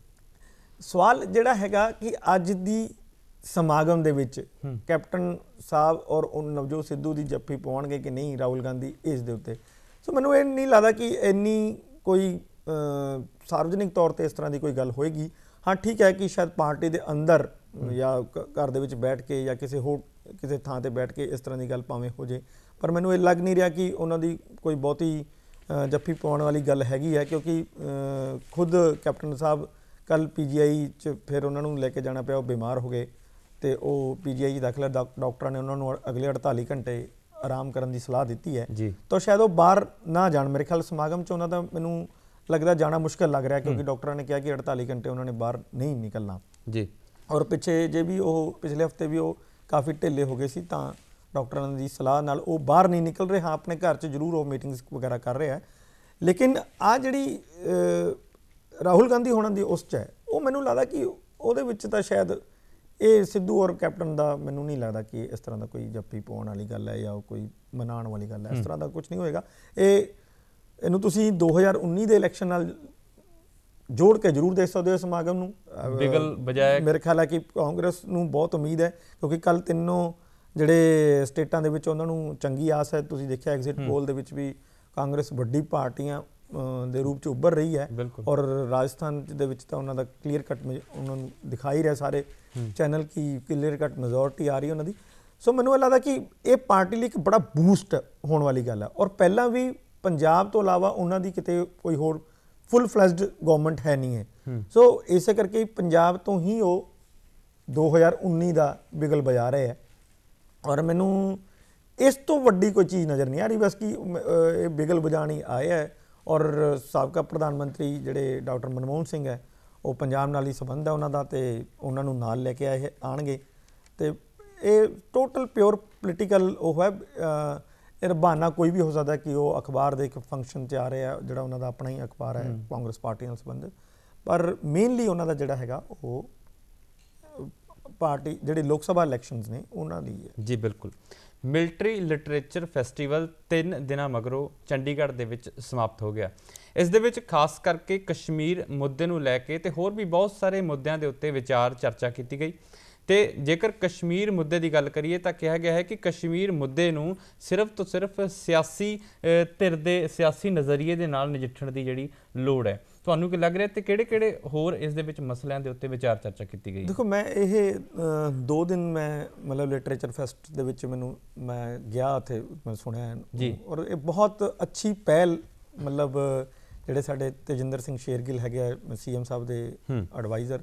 ਸਵਾਲ ਜਿਹੜਾ ਹੈਗਾ ਕਿ ਅੱਜ ਦੀ ਸਮਾਗਮ ਦੇ ਵਿੱਚ ਕੈਪਟਨ ਸਾਹਿਬ ਔਰ ਉਹ ਨਵਜੋਤ ਸਿੱਧੂ ਦੀ ਜੱਫੀ ਪਾਉਣਗੇ ਕਿ ਨਹੀਂ ਰਾਹੁਲ ਗਾਂਧੀ, ਇਸ ਦੇ ਉੱਤੇ ਸੋ ਮੈਨੂੰ ਇਹ ਨਹੀਂ ਲੱਗਦਾ ਕਿ ਇੰਨੀ ਕੋਈ ਸਾਰਵਜਨਿਕ ਤੌਰ ਤੇ ਇਸ ਤਰ੍ਹਾਂ ਦੀ ਕੋਈ ਗੱਲ ਹੋਏਗੀ। ਹਾਂ ਠੀਕ ਹੈ ਕਿ ਸ਼ਾਇਦ ਪਾਰਟੀ ਦੇ ਅੰਦਰ ਜਾਂ ਘਰ ਦੇ ਵਿੱਚ ਬੈਠ ਕੇ ਜਾਂ ਕਿਸੇ ਹੋਰ ਕਿਸੇ ਥਾਂ ਤੇ ਬੈਠ ਕੇ ਇਸ ਤਰ੍ਹਾਂ ਦੀ ਗੱਲ ਭਾਵੇਂ ਹੋ ਜੇ, ਪਰ ਮੈਨੂੰ ਇਹ ਲੱਗ ਨਹੀਂ ਰਿਹਾ ਕਿ ਉਹਨਾਂ ਦੀ ਕੋਈ ਬਹੁਤੀ ਜੱਫੀ ਪਾਉਣ ਵਾਲੀ ਗੱਲ ਹੈਗੀ ਹੈ, ਕਿਉਂਕਿ ਖੁਦ ਕੈਪਟਨ ਸਾਹਿਬ ਕੱਲ੍ਹ ਪੀ ਜੀ ਆਈ 'ਚ ਫਿਰ ਉਹਨਾਂ ਨੂੰ ਲੈ ਕੇ ਜਾਣਾ ਪਿਆ, ਉਹ ਬਿਮਾਰ ਹੋ ਗਏ ਅਤੇ ਉਹ ਪੀ ਜੀ ਆਈ 'ਚ ਦਾਖਲਾ ਡਾਕਟਰਾਂ ਨੇ ਉਹਨਾਂ ਨੂੰ ਅਗਲੇ ਅੜਤਾਲੀ ਘੰਟੇ ਆਰਾਮ ਕਰਨ ਦੀ ਸਲਾਹ ਦਿੱਤੀ ਹੈ ਜੀ, ਤਾਂ ਸ਼ਾਇਦ ਉਹ ਬਾਹਰ ਨਾ ਜਾਣ। ਮੇਰੇ ਖਿਆਲ ਸਮਾਗਮ 'ਚ ਉਹਨਾਂ ਦਾ ਮੈਨੂੰ ਲੱਗਦਾ ਜਾਣਾ ਮੁਸ਼ਕਿਲ ਲੱਗ ਰਿਹਾ, ਕਿਉਂਕਿ ਡਾਕਟਰਾਂ ਨੇ ਕਿਹਾ ਕਿ ਅੜਤਾਲੀ ਘੰਟੇ ਉਹਨਾਂ ਨੇ ਬਾਹਰ ਨਹੀਂ ਨਿਕਲਣਾ ਜੀ। ਔਰ ਪਿੱਛੇ ਜੇ ਵੀ ਉਹ ਪਿਛਲੇ ਹਫਤੇ ਵੀ ਉਹ ਕਾਫੀ ਢਿੱਲੇ ਹੋ ਗਏ ਸੀ, ਤਾਂ ਡਾਕਟਰਾਂ ਦੀ ਸਲਾਹ ਨਾਲ ਉਹ ਬਾਹਰ ਨਹੀਂ ਨਿਕਲ ਰਹੇ। ਹਾਂ ਆਪਣੇ ਘਰ 'ਚ ਜ਼ਰੂਰ ਉਹ ਮੀਟਿੰਗਸ ਵਗੈਰਾ ਕਰ ਰਿਹਾ, ਲੇਕਿਨ ਆ ਜਿਹੜੀ ਰਾਹੁਲ ਗਾਂਧੀ ਹੋਣਾ ਦੀ ਉਸ 'ਚ ਹੈ, ਉਹ ਮੈਨੂੰ ਲੱਗਦਾ ਕਿ ਉਹਦੇ ਵਿੱਚ ਤਾਂ ਸ਼ਾਇਦ ਇਹ ਸਿੱਧੂ ਔਰ ਕੈਪਟਨ ਦਾ ਮੈਨੂੰ ਨਹੀਂ ਲੱਗਦਾ ਕਿ ਇਸ ਤਰ੍ਹਾਂ ਦਾ ਕੋਈ ਜੱਫੀ ਪਾਉਣ ਵਾਲੀ ਗੱਲ ਹੈ ਜਾਂ ਕੋਈ ਮਨਾਉਣ ਵਾਲੀ ਗੱਲ ਹੈ। ਇਸ ਤਰ੍ਹਾਂ ਦਾ ਕੁਝ ਨਹੀਂ ਹੋਏਗਾ। ਇਹ ਇਹਨੂੰ ਤੁਸੀਂ ਦੋ ਹਜ਼ਾਰ ਉੱਨੀ ਦੇ ਇਲੈਕਸ਼ਨ ਨਾਲ ਜੋੜ ਕੇ ਜ਼ਰੂਰ ਦੇਖ ਸਕਦੇ ਹੋ ਸਮਾਗਮ ਨੂੰ। ਬਿਗਲ ਬਜਾਏ ਮੇਰੇ ਖਿਆਲ ਹੈ ਕਿ ਕਾਂਗਰਸ ਨੂੰ ਬਹੁਤ ਉਮੀਦ ਹੈ, ਕਿਉਂਕਿ ਕੱਲ੍ਹ ਤਿੰਨੋਂ ਜਿਹੜੇ ਸਟੇਟਾਂ ਦੇ ਵਿੱਚ ਉਹਨਾਂ ਨੂੰ ਚੰਗੀ ਆਸ ਹੈ। ਤੁਸੀਂ ਦੇਖਿਆ ਐਗਜ਼ਿਟ ਪੋਲ ਦੇ ਵਿੱਚ ਵੀ ਕਾਂਗਰਸ ਵੱਡੀ ਪਾਰਟੀਆਂ ਦੇ ਰੂਪ 'ਚ ਉੱਭਰ ਰਹੀ ਹੈ, ਔਰ ਰਾਜਸਥਾਨ ਦੇ ਵਿੱਚ ਤਾਂ ਉਹਨਾਂ ਦਾ ਕਲੀਅਰ ਕੱਟ ਉਹਨਾਂ ਨੂੰ ਦਿਖਾਈ ਰਿਹਾ ਸਾਰੇ ਚੈਨਲ ਕਿ ਕਲੀਅਰ ਕੱਟ ਮੈਜੋਰਟੀ ਆ ਰਹੀ ਉਹਨਾਂ ਦੀ। ਸੋ ਮੈਨੂੰ ਇਹ ਲੱਗਦਾ ਕਿ ਇਹ ਪਾਰਟੀ ਲਈ ਇੱਕ ਬੜਾ ਬੂਸਟ ਹੋਣ ਵਾਲੀ ਗੱਲ ਹੈ, ਔਰ ਪਹਿਲਾਂ ਵੀ ਪੰਜਾਬ ਤੋਂ ਇਲਾਵਾ ਉਹਨਾਂ ਦੀ ਕਿਤੇ ਕੋਈ ਹੋਰ ਫੁੱਲ ਫਲੈਜਡ ਗਵਰਨਮੈਂਟ ਹੈ ਨਹੀਂ ਹੈ। ਸੋ ਇਸੇ ਕਰਕੇ ਪੰਜਾਬ ਤੋਂ ਹੀ ਉਹ ਦੋ ਹਜ਼ਾਰ ਉੱਨੀ ਦਾ ਬਿਗਲ ਵਜਾ ਰਹੇ ਹੈ, ਔਰ ਮੈਨੂੰ ਇਸ ਤੋਂ ਵੱਡੀ ਕੋਈ ਚੀਜ਼ ਨਜ਼ਰ ਨਹੀਂ ਆ ਰਹੀ। ਬਸ ਕਿ ਇਹ ਬਿਗਲ ਵਜਾਉਣ ਹੀ ਆਏ ਹੈ, ਔਰ ਸਾਬਕਾ ਪ੍ਰਧਾਨ ਮੰਤਰੀ ਜਿਹੜੇ ਡਾਕਟਰ ਮਨਮੋਹਨ ਸਿੰਘ ਹੈ, ਉਹ ਪੰਜਾਬ ਨਾਲ ਹੀ ਸੰਬੰਧ ਹੈ ਉਹਨਾਂ ਦਾ, ਅਤੇ ਉਹਨਾਂ ਨੂੰ ਨਾਲ ਲੈ ਕੇ ਆਏ ਆਉਣਗੇ। ਅਤੇ ਇਹ ਟੋਟਲ ਪਿਓਰ ਪੋਲੀਟੀਕਲ ਉਹ ਹੈ, ਇਹ ਬਹਾਨਾ ਕੋਈ ਵੀ ਹੋ ਸਕਦਾ ਕਿ ਉਹ ਅਖਬਾਰ ਦੇ ਇੱਕ ਫੰਕਸ਼ਨ 'ਚ ਆ ਰਹੇ ਆ, ਜਿਹੜਾ ਉਹਨਾਂ ਦਾ ਆਪਣਾ ਹੀ ਅਖਬਾਰ ਹੈ ਕਾਂਗਰਸ ਪਾਰਟੀ ਨਾਲ ਸੰਬੰਧਿਤ, ਪਰ ਮੇਨਲੀ ਉਹਨਾਂ ਦਾ ਜਿਹੜਾ ਹੈਗਾ ਉਹ ਪਾਰਟੀ ਜਿਹੜੇ ਲੋਕ ਸਭਾ ਇਲੈਕਸ਼ਨਸ ਨੇ ਉਹਨਾਂ ਦੀ ਹੈ ਜੀ। ਬਿਲਕੁਲ। ਮਿਲਟਰੀ ਲਿਟਰੇਚਰ ਫੈਸਟੀਵਲ ਤਿੰਨ ਦਿਨਾਂ ਮਗਰੋਂ ਚੰਡੀਗੜ੍ਹ ਦੇ ਵਿੱਚ ਸਮਾਪਤ ਹੋ ਗਿਆ। ਇਸ ਦੇ ਵਿੱਚ ਖਾਸ ਕਰਕੇ ਕਸ਼ਮੀਰ ਮੁੱਦੇ ਨੂੰ ਲੈ ਕੇ ਤੇ ਹੋਰ ਵੀ ਬਹੁਤ ਸਾਰੇ ਮੁੱਦਿਆਂ ਦੇ ਉੱਤੇ ਵਿਚਾਰ ਚਰਚਾ ਕੀਤੀ ਗਈ। ਤੇ ਜੇਕਰ ਕਸ਼ਮੀਰ ਮੁੱਦੇ ਦੀ ਗੱਲ ਕਰੀਏ ਤਾਂ ਕਿਹਾ ਗਿਆ ਹੈ ਕਿ ਕਸ਼ਮੀਰ ਮੁੱਦੇ ਨੂੰ ਸਿਰਫ ਤੋਂ ਸਿਰਫ ਸਿਆਸੀ ਧਿਰ ਦੇ ਸਿਆਸੀ ਨਜ਼ਰੀਏ ਦੇ ਨਾਲ ਨਜਿੱਠਣ ਦੀ ਜਿਹੜੀ ਲੋੜ ਹੈ। ਤੁਹਾਨੂੰ ਕੀ ਲੱਗ ਰਿਹਾ ਤੇ ਕਿਹੜੇ ਕਿਹੜੇ ਹੋਰ ਇਸ ਦੇ ਵਿੱਚ ਮਸਲਿਆਂ ਦੇ ਉੱਤੇ ਵਿਚਾਰ ਚਰਚਾ ਕੀਤੀ ਗਈ? ਦੇਖੋ, ਮੈਂ ਇਹ ਦੋ ਦਿਨ ਮੈਂ ਮਤਲਬ ਲਿਟਰੇਚਰ ਫੈਸਟ ਦੇ ਵਿੱਚ ਮੈਨੂੰ ਮੈਂ ਗਿਆ, ਉੱਥੇ ਮੈਂ ਸੁਣਿਆ ਜੀ, ਔਰ ਇਹ ਬਹੁਤ ਅੱਛੀ ਪਹਿਲ ਮਤਲਬ ਜਿਹੜੇ ਸਾਡੇ ਤੇਜਿੰਦਰ ਸਿੰਘ ਸ਼ੇਰਗਿੱਲ ਹੈਗੇ ਆ ਸੀ ਐਮ ਸਾਹਿਬ ਦੇ ਐਡਵਾਈਜ਼ਰ,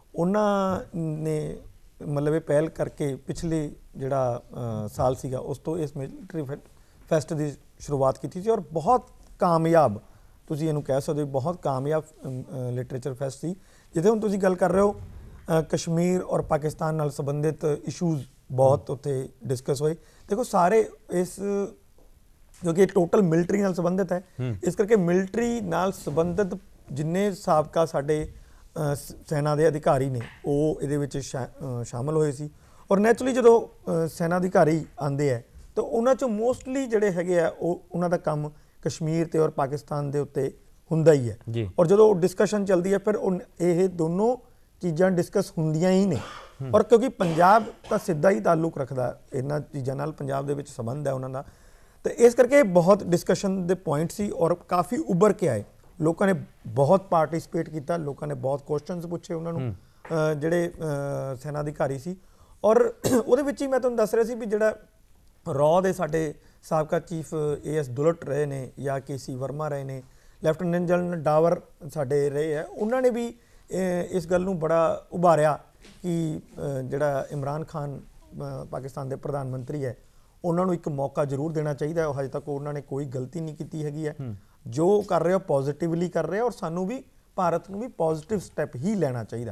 ਉਹਨਾਂ ਨੇ ਮਤਲਬ ਇਹ ਪਹਿਲ ਕਰਕੇ ਪਿਛਲੇ ਜਿਹੜਾ ਸਾਲ ਸੀਗਾ ਉਸ ਤੋਂ ਇਸ ਮਿਲਟਰੀ ਫੈਸਟ ਦੀ ਸ਼ੁਰੂਆਤ ਕੀਤੀ ਸੀ, ਔਰ ਬਹੁਤ ਕਾਮਯਾਬ ਤੁਸੀਂ ਇਹਨੂੰ ਕਹਿ ਸਕਦੇ ਹੋ, ਬਹੁਤ ਕਾਮਯਾਬ ਲਿਟਰੇਚਰ ਫੈਸਟ ਸੀ, ਜਿੱਥੇ ਹੁਣ ਤੁਸੀਂ ਗੱਲ ਕਰ ਰਹੇ ਹੋ ਕਸ਼ਮੀਰ ਔਰ ਪਾਕਿਸਤਾਨ ਨਾਲ ਸੰਬੰਧਿਤ ਇਸ਼ੂਜ਼ ਬਹੁਤ ਉੱਥੇ ਡਿਸਕਸ ਹੋਏ। ਦੇਖੋ ਸਾਰੇ ਇਸ ਕਿਉਂਕਿ ਇਹ ਟੋਟਲ ਮਿਲਟਰੀ ਨਾਲ ਸੰਬੰਧਿਤ ਹੈ, ਇਸ ਕਰਕੇ ਮਿਲਟਰੀ ਨਾਲ ਸੰਬੰਧਿਤ ਜਿੰਨੇ ਸਾਬਕਾ ਸਾਡੇ ਸੈਨਾ ਦੇ ਅਧਿਕਾਰੀ ਨੇ ਉਹ ਇਹਦੇ ਵਿੱਚ ਸ਼ਾਮਲ ਹੋਏ ਸੀ, ਔਰ ਨੈਚੁਰਲੀ ਜਦੋਂ ਸੈਨਾ ਅਧਿਕਾਰੀ ਆਉਂਦੇ ਹੈ ਤਾਂ ਉਹਨਾਂ 'ਚੋਂ ਮੋਸਟਲੀ ਜਿਹੜੇ ਹੈਗੇ ਆ ਉਹ ਉਹਨਾਂ ਦਾ ਕੰਮ ਕਸ਼ਮੀਰ ਤੇ ਔਰ ਪਾਕਿਸਤਾਨ ਦੇ ਉੱਤੇ ਹੁੰਦਾ ਹੀ ਹੈ, ਔਰ ਜਦੋਂ ਡਿਸਕਸ਼ਨ ਚੱਲਦੀ ਹੈ ਫਿਰ ਉਹ ਇਹ ਦੋਨੋਂ ਚੀਜ਼ਾਂ ਡਿਸਕਸ ਹੁੰਦੀਆਂ ਹੀ ਨੇ। ਔਰ ਕਿਉਂਕਿ ਪੰਜਾਬ ਤਾਂ ਸਿੱਧਾ ਹੀ ਤਾਲੁਕ ਰੱਖਦਾ ਇਹਨਾਂ ਚੀਜ਼ਾਂ ਨਾਲ, ਪੰਜਾਬ ਦੇ ਵਿੱਚ ਸੰਬੰਧ ਹੈ ਉਹਨਾਂ ਦਾ, ਤੇ ਇਸ ਕਰਕੇ ਬਹੁਤ ਡਿਸਕਸ਼ਨ ਦੇ ਪੁਆਇੰਟ ਸੀ ਔਰ ਕਾਫੀ ਉੱਭਰ ਕੇ ਆਏ। ਲੋਕਾਂ ਨੇ ਬਹੁਤ ਪਾਰਟਿਸਿਪੇਟ ਕੀਤਾ, ਲੋਕਾਂ ਨੇ ਬਹੁਤ ਕੁਐਸਚਨਸ ਪੁੱਛੇ ਉਹਨਾਂ ਨੂੰ ਜਿਹੜੇ ਸੈਨਾ ਅਧਿਕਾਰੀ ਸੀ, ਔਰ ਉਹਦੇ ਵਿੱਚ ਹੀ ਮੈਂ ਤੁਹਾਨੂੰ ਦੱਸ ਰਿਹਾ ਸੀ ਵੀ ਜਿਹੜਾ ਰॉ ਦੇ ਸਾਡੇ ਸਾਬਕਾ ਚੀਫ ਏ ਐਸ ਦੁਲਟ ਰਹੇ ਨੇ ਜਾਂ ਕੇ ਸੀ ਵਰਮਾ ਰਹੇ ਨੇ, ਲੈਫਟੀਨੈਂਟ ਜਨਰਲ ਡਾਵਰ ਸਾਡੇ ਰਹੇ ਹੈ, ਉਹਨਾਂ ਨੇ ਵੀ ਇਸ ਗੱਲ ਨੂੰ ਬੜਾ ਉਭਾਰਿਆ ਕਿ ਜਿਹੜਾ ਇਮਰਾਨ ਖਾਨ ਪਾਕਿਸਤਾਨ ਦੇ ਪ੍ਰਧਾਨ ਮੰਤਰੀ ਹੈ ਉਹਨਾਂ ਨੂੰ ਇੱਕ ਮੌਕਾ ਜ਼ਰੂਰ ਦੇਣਾ ਚਾਹੀਦਾ ਹੈ। ਹਜੇ ਤੱਕ ਉਹਨਾਂ ਨੇ ਕੋਈ ਗਲਤੀ ਨਹੀਂ ਕੀਤੀ ਹੈਗੀ ਹੈ, ਜੋ ਕਰ ਰਹੇ ਹੋ ਪੋਜ਼ਿਟਿਵਲੀ ਕਰ ਰਹੇ, ਔਰ ਸਾਨੂੰ ਵੀ ਭਾਰਤ ਨੂੰ ਵੀ ਪੋਜ਼ਿਟਿਵ ਸਟੈਪ ਹੀ ਲੈਣਾ ਚਾਹੀਦਾ।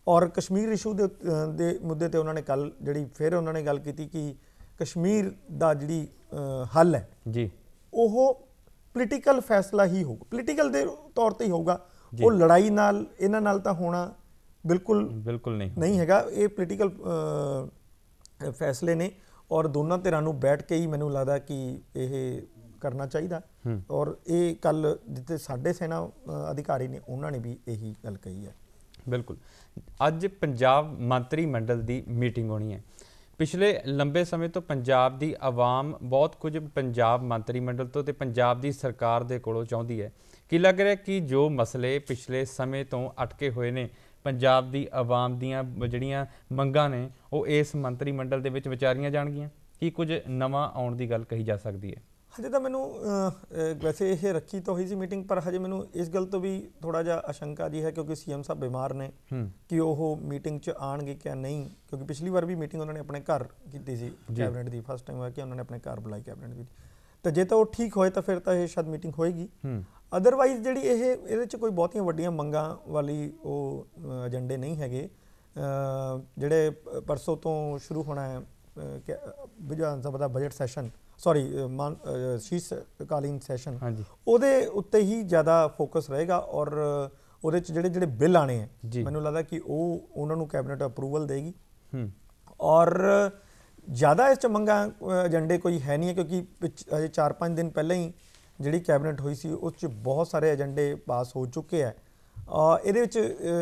ਔਰ ਕਸ਼ਮੀਰ ਇਸ਼ੂ ਦੇ ਅ, ਦੇ ਮੁੱਦੇ ਤੇ ਉਹਨਾਂ ਨੇ ਕੱਲ ਜਿਹੜੀ ਫਿਰ ਉਹਨਾਂ ਨੇ ਗੱਲ ਕੀਤੀ ਕਿ ਕਸ਼ਮੀਰ ਦਾ ਜਿਹੜੀ ਅ, ਹੱਲ ਹੈ ਜੀ ਉਹ ਪੋਲੀਟੀਕਲ ਫੈਸਲਾ ਹੀ ਹੋਊਗਾ, ਪੋਲੀਟੀਕਲ ਦੇ ਤੌਰ ਤੇ ਹੀ ਹੋਊਗਾ। ਉਹ ਲੜਾਈ ਨਾਲ ਇਹਨਾਂ ਨਾਲ ਤਾਂ ਹੋਣਾ ਬਿਲਕੁਲ ਬਿਲਕੁਲ ਨਹੀਂ ਨਹੀਂ ਹੈਗਾ। ਇਹ ਪੋਲੀਟੀਕਲ ਫੈਸਲੇ ਨੇ ਔਰ ਦੋਨਾਂ ਧਿਰਾਂ ਨੂੰ ਬੈਠ ਕੇ ਹੀ ਮੈਨੂੰ ਲੱਗਦਾ ਕਿ ਇਹ ਕਰਨਾ ਚਾਹੀਦਾ। ਔਰ ਇਹ ਕੱਲ ਜਿੱਥੇ ਸਾਡੇ ਸੈਨਾ ਅ, ਅਧਿਕਾਰੀ ਨੇ ਉਹਨਾਂ ਨੇ ਵੀ ਇਹੀ ਗੱਲ ਕਹੀ ਹੈ। ਬਿਲਕੁਲ ਅੱਜ ਪੰਜਾਬ ਮੰਤਰੀ ਮੰਡਲ ਦੀ ਮੀਟਿੰਗ ਹੋਣੀ ਹੈ। ਪਿਛਲੇ ਲੰਬੇ ਸਮੇਂ ਤੋਂ ਪੰਜਾਬ ਦੀ ਆਵਾਮ ਬਹੁਤ ਕੁਝ ਪੰਜਾਬ ਮੰਤਰੀ ਮੰਡਲ ਤੋਂ ਤੇ ਪੰਜਾਬ ਦੀ ਸਰਕਾਰ ਦੇ ਕੋਲੋਂ ਚਾਹੁੰਦੀ ਹੈ। ਕੀ ਲੱਗ ਰਿਹਾ ਕਿ ਜੋ ਮਸਲੇ ਪਿਛਲੇ ਸਮੇਂ ਤੋਂ ਅਟਕੇ ਹੋਏ ਨੇ, ਪੰਜਾਬ ਦੀ ਆਵਾਮ ਦੀਆਂ ਜਿਹੜੀਆਂ ਮੰਗਾਂ ਨੇ, ਉਹ ਇਸ ਮੰਤਰੀ ਮੰਡਲ ਦੇ ਵਿੱਚ ਵਿਚਾਰੀਆਂ ਜਾਣਗੀਆਂ? ਕੀ ਕੁਝ ਨਵਾਂ ਆਉਣ ਦੀ ਗੱਲ ਕਹੀ ਜਾ ਸਕਦੀ ਹੈ? ਹਜੇ ਤਾਂ ਮੈਨੂੰ ਵੈਸੇ ਇਹ ਰੱਖੀ ਤਾਂ ਹੋਈ ਸੀ ਮੀਟਿੰਗ, ਪਰ ਹਜੇ ਮੈਨੂੰ ਇਸ ਗੱਲ ਤੋਂ ਵੀ ਥੋੜਾ ਜਿਹਾ ਆਸ਼ੰਕਾ ਜੀ ਹੈ ਕਿਉਂਕਿ ਸੀਐਮ ਸਾਹਿਬ ਬਿਮਾਰ ਨੇ ਕਿ ਉਹ ਮੀਟਿੰਗ 'ਚ ਆਣਗੇ ਕਿ ਨਹੀਂ, ਕਿਉਂਕਿ ਪਿਛਲੀ ਵਾਰ ਵੀ ਮੀਟਿੰਗ ਉਹਨਾਂ ਨੇ ਆਪਣੇ ਘਰ ਕੀਤੀ ਸੀ ਕੈਬਨਿਟ ਦੀ। ਫਸਟ ਟਾਈਮ ਹੋਇਆ ਕਿ ਉਹਨਾਂ ਨੇ ਆਪਣੇ ਘਰ ਬੁਲਾਈ ਕੈਬਨਿਟ ਦੀ। ਤਾਂ ਜੇ ਤਾਂ ਉਹ ਠੀਕ ਹੋਏ ਤਾਂ ਫਿਰ ਤਾਂ ਇਹ ਸ਼ਾਇਦ ਮੀਟਿੰਗ ਹੋਏਗੀ। ਅਦਰਵਾਈਜ਼ ਜਿਹੜੀ ਇਹ ਇਹਦੇ 'ਚ ਕੋਈ ਬਹੁਤੀਆਂ ਵੱਡੀਆਂ ਮੰਗਾਂ ਵਾਲੀ ਉਹ ਏਜੰਡੇ ਨਹੀਂ ਹੈਗੇ। ਜਿਹੜੇ ਪਰਸੋਂ ਤੋਂ ਸ਼ੁਰੂ ਹੋਣਾ ਹੈ ਵਿਧਾਨ ਸਭਾ ਦਾ ਬਜਟ ਸੈਸ਼ਨ, ਸੌਰੀ ਸ਼ੀਤਕਾਲੀਨ ਸੈਸ਼ਨ, ਉਹਦੇ ਉੱਤੇ ਹੀ ਜ਼ਿਆਦਾ ਫੋਕਸ ਰਹੇਗਾ। ਔਰ ਉਹਦੇ 'ਚ ਜਿਹੜੇ ਜਿਹੜੇ ਬਿੱਲ ਆਣੇ ਹੈ ਮੈਨੂੰ ਲੱਗਦਾ ਕਿ ਉਹ ਉਹਨਾਂ ਨੂੰ ਕੈਬਨਿਟ ਅਪਰੂਵਲ ਦੇਗੀ। ਔਰ ਜ਼ਿਆਦਾ ਇਸ 'ਚ ਮੰਗਾਂ ਏਜੰਡੇ ਕੋਈ ਹੈ ਨਹੀਂ ਹੈ ਕਿਉਂਕਿ ਅਜੇ ਚਾਰ ਪੰਜ ਦਿਨ ਪਹਿਲਾਂ ਹੀ ਜਿਹੜੀ ਕੈਬਨਿਟ ਹੋਈ ਸੀ ਉਸ 'ਚ ਬਹੁਤ ਸਾਰੇ ਏਜੰਡੇ ਪਾਸ ਹੋ ਚੁੱਕੇ ਹੈ। ਇਹਦੇ ਵਿੱਚ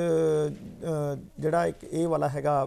ਜਿਹੜਾ ਇੱਕ ਇਹ ਵਾਲਾ ਹੈਗਾ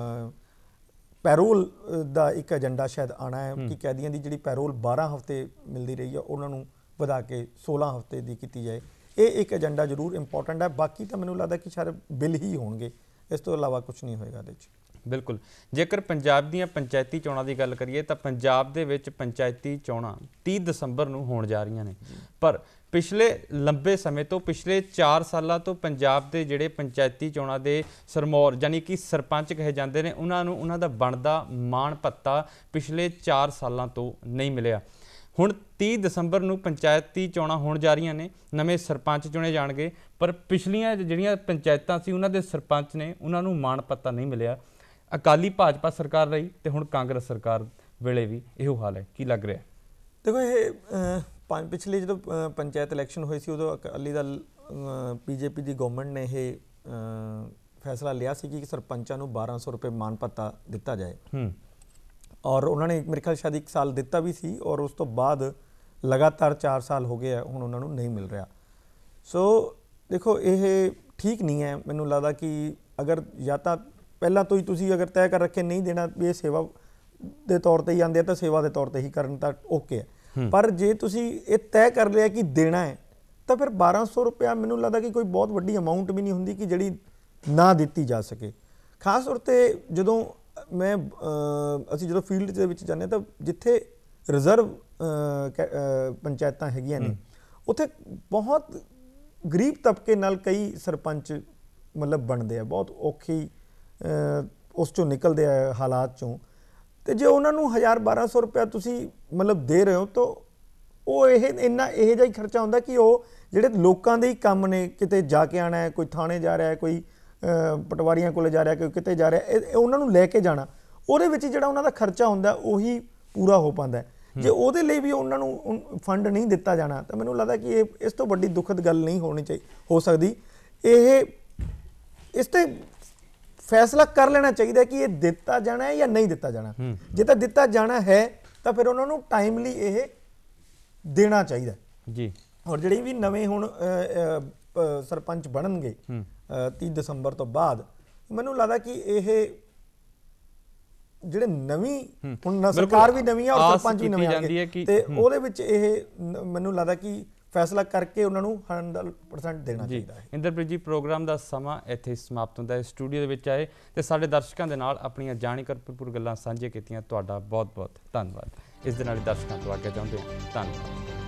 ਪੈਰੋਲ ਦਾ ਇੱਕ ਏਜੰਡਾ ਸ਼ਾਇਦ ਆਉਣਾ ਹੈ ਕਿ ਕੈਦੀਆਂ ਦੀ ਜਿਹੜੀ ਪੈਰੋਲ ਬਾਰਾਂ ਹਫ਼ਤੇ ਮਿਲਦੀ ਰਹੀ ਹੈ ਉਹਨਾਂ ਨੂੰ ਵਧਾ ਕੇ ਸੋਲਾਂ ਹਫ਼ਤੇ ਦੀ ਕੀਤੀ ਜਾਏ। ਇਹ ਇੱਕ ਏਜੰਡਾ ਜ਼ਰੂਰ ਇੰਪੋਰਟੈਂਟ ਹੈ। ਬਾਕੀ ਤਾਂ ਮੈਨੂੰ ਲੱਗਦਾ ਕਿ ਸਾਰੇ ਬਿੱਲ ਹੀ ਹੋਣਗੇ, ਇਸ ਤੋਂ ਇਲਾਵਾ ਕੁਝ ਨਹੀਂ ਹੋਏਗਾ ਇਹਦੇ 'ਚ। ਬਿਲਕੁਲ ਜੇਕਰ ਪੰਜਾਬ ਦੀਆਂ ਪੰਚਾਇਤੀ ਚੋਣਾਂ ਦੀ ਗੱਲ ਕਰੀਏ ਤਾਂ ਪੰਜਾਬ ਦੇ ਵਿੱਚ ਪੰਚਾਇਤੀ ਚੋਣਾਂ ਤੀਹ ਦਸੰਬਰ ਨੂੰ ਹੋਣ ਜਾ ਰਹੀਆਂ ਨੇ। ਪਰ ਪਿਛਲੇ ਲੰਬੇ ਸਮੇਂ ਤੋਂ ਪਿਛਲੇ ਚਾਰ ਸਾਲਾਂ ਤੋਂ ਪੰਜਾਬ ਦੇ ਜਿਹੜੇ ਪੰਚਾਇਤੀ ਚੋਣਾਂ ਦੇ ਸਰਮੌਰ ਯਾਨੀ ਕਿ ਸਰਪੰਚ ਕਹੇ ਜਾਂਦੇ ਨੇ, ਉਹਨਾਂ ਨੂੰ ਉਹਨਾਂ ਦਾ ਬਣਦਾ ਮਾਣ ਭੱਤਾ ਪਿਛਲੇ ਚਾਰ ਸਾਲਾਂ ਤੋਂ ਨਹੀਂ ਮਿਲਿਆ। ਹੁਣ ਤੀਹ ਦਸੰਬਰ ਨੂੰ ਪੰਚਾਇਤੀ ਚੋਣਾਂ ਹੋਣ ਜਾ ਰਹੀਆਂ ਨੇ, ਨਵੇਂ ਸਰਪੰਚ ਚੁਣੇ ਜਾਣਗੇ, ਪਰ ਪਿਛਲੀਆਂ ਜਿਹੜੀਆਂ ਪੰਚਾਇਤਾਂ ਸੀ ਉਹਨਾਂ ਦੇ ਸਰਪੰਚ ਨੇ ਉਹਨਾਂ ਨੂੰ ਮਾਣ ਭੱਤਾ ਨਹੀਂ ਮਿਲਿਆ। ਅਕਾਲੀ ਭਾਜਪਾ ਸਰਕਾਰ ਰਹੀ ਤੇ ਹੁਣ ਕਾਂਗਰਸ ਸਰਕਾਰ ਵੇਲੇ ਵੀ ਇਹੋ ਹਾਲ ਹੈ। ਕੀ ਲੱਗ ਰਿਹਾ? ਦੇਖੋ ਇਹ ਪੰਜ ਪਿਛਲੇ ਜਦੋਂ ਪੰਚਾਇਤ ਇਲੈਕਸ਼ਨ ਹੋਈ ਸੀ ਉਦੋਂ ਅਕਾਲੀ ਦਲ ਬੀਜੇਪੀ ਦੀ ਗਵਰਨਮੈਂਟ ਨੇ ਇਹ ਫੈਸਲਾ ਲਿਆ ਸੀ ਕਿ ਸਰਪੰਚਾਂ ਨੂੰ ਬਾਰਾਂ ਸੌ ਰੁਪਏ ਮਾਣ ਭੱਤਾ ਦਿੱਤਾ ਜਾਏ। ਔਰ ਉਹਨਾਂ ਨੇ ਮੇਰੇ ਖਿਆਲ ਸ਼ਾਇਦ ਇੱਕ ਸਾਲ ਦਿੱਤਾ ਵੀ ਸੀ ਔਰ ਉਸ ਤੋਂ ਬਾਅਦ ਲਗਾਤਾਰ ਚਾਰ ਸਾਲ ਹੋ ਗਏ ਆ ਹੁਣ ਉਹਨਾਂ ਨੂੰ ਨਹੀਂ ਮਿਲ ਰਿਹਾ। ਸੋ ਦੇਖੋ ਇਹ ਠੀਕ ਨਹੀਂ ਹੈ। ਮੈਨੂੰ ਲੱਗਦਾ ਕਿ ਅਗਰ ਜਾਂ ਤਾਂ ਪਹਿਲਾਂ ਤੋਂ ਹੀ ਤੁਸੀਂ ਅਗਰ ਤੈਅ ਕਰ ਰੱਖੇ ਨਹੀਂ ਦੇਣਾ ਵੀ ਇਹ ਸੇਵਾ ਦੇ ਤੌਰ ਤੇ ਹੀ ਆਉਂਦੇ ਆ ਤਾਂ ਸੇਵਾ ਦੇ ਤੌਰ ਤੇ ਹੀ ਕਰਨ ਤਾਂ ਓਕੇ ਹੈ। ਪਰ ਜੇ ਤੁਸੀਂ ਇਹ ਤੈਅ ਕਰ ਲਿਆ ਕਿ ਦੇਣਾ ਹੈ ਤਾਂ ਫਿਰ ਬਾਰਾਂ ਸੌ ਰੁਪਇਆ ਮੈਨੂੰ ਲੱਗਦਾ ਕਿ ਕੋਈ ਬਹੁਤ ਵੱਡੀ ਅਮਾਊਂਟ ਵੀ ਨਹੀਂ ਹੁੰਦੀ ਕਿ ਜਿਹੜੀ ਨਾ ਦਿੱਤੀ ਜਾ ਸਕੇ। ਖਾਸ ਤੌਰ ਤੇ ਜਦੋਂ ਮੈਂ ਅਸੀਂ ਜਦੋਂ ਫੀਲਡ ਦੇ ਵਿੱਚ ਜਾਂਦੇ ਤਾਂ ਜਿੱਥੇ ਰਿਜ਼ਰਵ ਪੰਚਾਇਤਾਂ ਹੈਗੀਆਂ ਨੇ ਉੱਥੇ ਬਹੁਤ ਗਰੀਬ ਤਬਕੇ ਨਾਲ ਕਈ ਸਰਪੰਚ ਮਤਲਬ ਬਣਦੇ ਆ, ਬਹੁਤ ਔਖੀ ਉਸ ਚੋਂ ਨਿਕਲਦੇ ਆ ਹਾਲਾਤ ਚੋਂ। ਤੇ ਜੇ ਉਹਨਾਂ ਨੂੰ ਹਜ਼ਾਰ ਬਾਰਾਂ ਸੌ ਰੁਪਇਆ ਤੁਸੀਂ ਮਤਲਬ ਦੇ ਰਹੇ ਹੋ ਤਾਂ ਉਹ ਇਹ ਇੰਨਾ ਇਹੋ ਜਿਹਾ ਹੀ ਖਰਚਾ ਹੁੰਦਾ ਕਿ ਉਹ ਜਿਹੜੇ ਲੋਕਾਂ ਦੇ ਹੀ ਕੰਮ ਨੇ, ਕਿਤੇ ਜਾ ਕੇ ਆਉਣਾ ਹੈ, ਕੋਈ ਥਾਣੇ ਜਾ ਰਿਹਾ, ਕੋਈ ਪਟਵਾਰੀਆਂ ਕੋਲੇ ਜਾ ਰਿਹਾ, ਕੋਈ ਕਿਤੇ ਜਾ ਰਿਹਾ, ਇਹ ਉਹਨਾਂ ਨੂੰ ਲੈ ਕੇ ਜਾਣਾ, ਉਹਦੇ ਵਿੱਚ ਜਿਹੜਾ ਉਹਨਾਂ ਦਾ ਖਰਚਾ ਹੁੰਦਾ ਉਹੀ ਪੂਰਾ ਹੋ ਪਾਉਂਦਾ। ਜੇ ਉਹਦੇ ਲਈ ਵੀ ਉਹਨਾਂ ਨੂੰ ਫੰਡ ਨਹੀਂ ਦਿੱਤਾ ਜਾਣਾ ਤਾਂ ਮੈਨੂੰ ਲੱਗਦਾ ਕਿ ਇਹ ਇਸ ਤੋਂ ਵੱਡੀ ਦੁਖਦ ਗੱਲ ਨਹੀਂ ਹੋਣੀ ਚਾਹੀਦੀ ਹੋ ਸਕਦੀ। ਇਹ ਇਸ ਤੇ ਫੈਸਲਾ ਕਰ ਲੈਣਾ ਚਾਹੀਦਾ ਕਿ ਇਹ ਦਿੱਤਾ ਜਾਣਾ ਹੈ ਜਾਂ ਨਹੀਂ ਦਿੱਤਾ ਜਾਣਾ। ਜੇ ਤਾਂ ਦਿੱਤਾ ਜਾਣਾ ਹੈ ਤਾਂ ਫਿਰ ਉਹਨਾਂ ਨੂੰ ਟਾਈਮਲੀ ਇਹ ਦੇਣਾ ਚਾਹੀਦਾ ਜੀ। ਔਰ ਜਿਹੜੇ ਵੀ ਨਵੇਂ ਹੁਣ ਸਰਪੰਚ ਬਣਨਗੇ ਤੀਹ ਦਸੰਬਰ ਤੋਂ ਬਾਅਦ, ਮੈਨੂੰ ਲੱਗਦਾ ਕਿ ਇਹ ਜਿਹੜੇ ਨਵੀਂ ਹੁਣ ਸਰਕਾਰ ਵੀ ਨਵੀਂ ਆ ਔਰ ਸਰਪੰਚ ਵੀ ਨਵੇਂ ਆਣਗੇ ਤੇ ਉਹਦੇ ਵਿੱਚ ਇਹ ਮੈਨੂੰ ਲੱਗਦਾ ਕਿ ਫੈਸਲਾ ਕਰਕੇ ਉਹਨਾਂ ਨੂੰ ਸੌ ਪਰਸੈਂਟ ਦੇਣਾ ਚਾਹੀਦਾ ਹੈ। ਇੰਦਰਪ੍ਰੀਤ ਜੀ, ਪ੍ਰੋਗਰਾਮ ਦਾ ਸਮਾਂ ਇੱਥੇ ਸਮਾਪਤ ਹੁੰਦਾ ਹੈ। ਸਟੂਡੀਓ ਦੇ ਵਿੱਚ ਆਏ ਤੇ ਸਾਡੇ ਦਰਸ਼ਕਾਂ ਦੇ ਨਾਲ ਆਪਣੀਆਂ ਜਾਣਕਾਰੀ ਭਰਪੂਰ ਗੱਲਾਂ ਸਾਂਝੀਆਂ ਕੀਤੀਆਂ, ਤੁਹਾਡਾ ਬਹੁਤ ਬਹੁਤ ਧੰਨਵਾਦ। ਇਸ ਦੇ ਨਾਲ ਹੀ ਦਰਸ਼ਕਾਂ ਤੋਂ ਆਗਿਆ ਚਾਹੁੰਦੇ ਹਾਂ। ਧੰਨਵਾਦ।